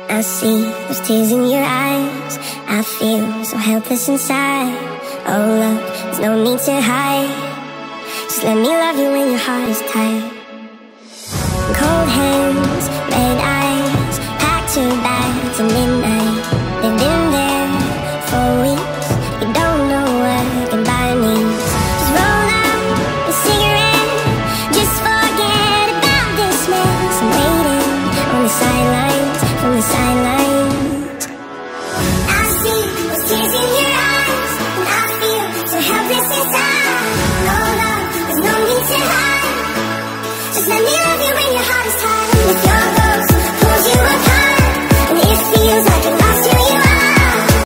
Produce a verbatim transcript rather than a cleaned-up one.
I see those tears in your eyes. I feel so helpless inside. Oh look, there's no need to hide. Just let me love you when your heart is tired.